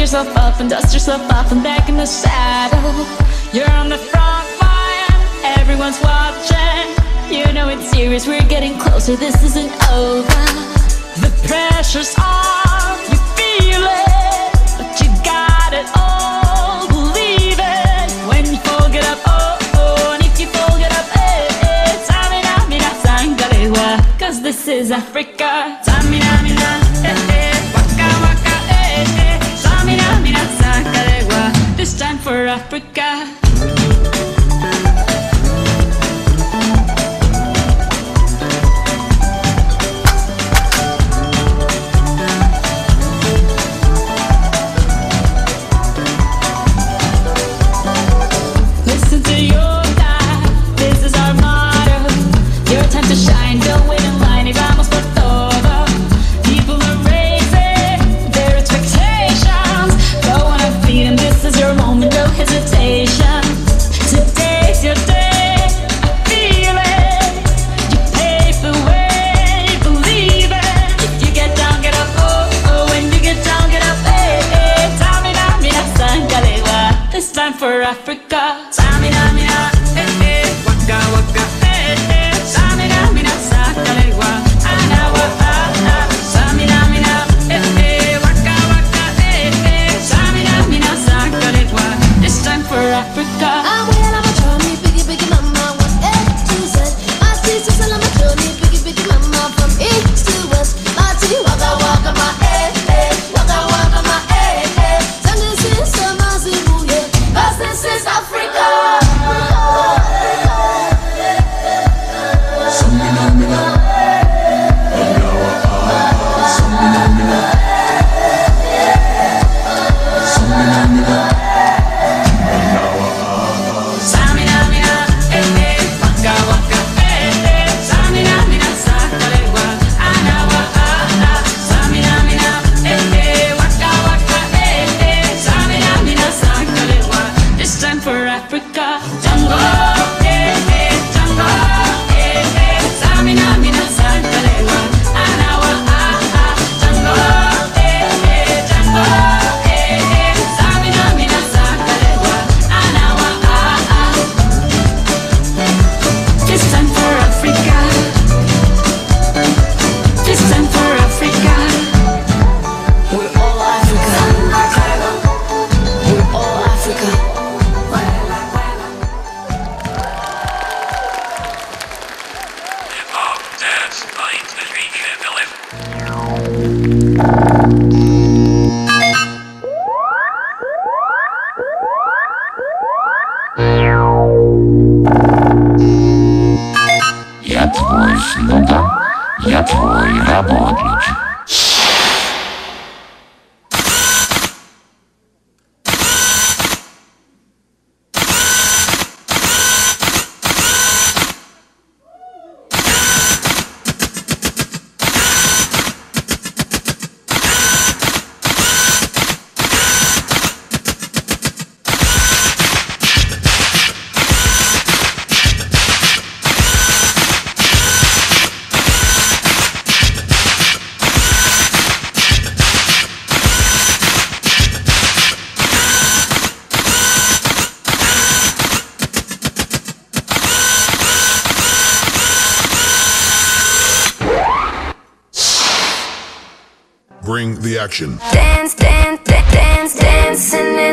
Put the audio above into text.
yourself up and dust yourself off and back in the saddle. You're on the front line, everyone's watching. You know it's serious, we're getting closer, this isn't over. The pressure's on, you feel it, but you got it all, believe it. When you fall, get up, oh, oh, and if you fall, get up, eh, eh. Tamina, mina, sangalewa, cause this is Africa. Tamina, mina, eh, eh, waka, waka, eh, eh. Tamina, mina, sangalewa, this time for Africa. Shine, don't wait in line, y vamos por todo. People are raising their expectations. Go on and feed them, this is your moment, no hesitation. Today's your day, I feel it. You pave the way, believe it. If you get down, get up, oh, oh. When you get down, get up, eh, eh. Tamina, mina, sangalewa, this time for Africa. Tamina, mina, eh, eh. Waka, waka, eh, eh. Samina, mina, sakalewa, anawa, ah, ah. Samina, mina, eh, eh. Waka, waka, eh, eh. Samina, mina, sakalewa, this time for Africa. I'm well on my journey, biggie, biggie mama, from A to Z. My teacher's on my journey, biggie, biggie mama, from east to west. My tea, waka, waka, my eh, eh. Waka, waka, my eh, eh. Tango, sister, Mazimu, yeah. 'Cause this is Africa. Я твой слуга, я твой работник. Bring the action. Dance, dance, dance, dancing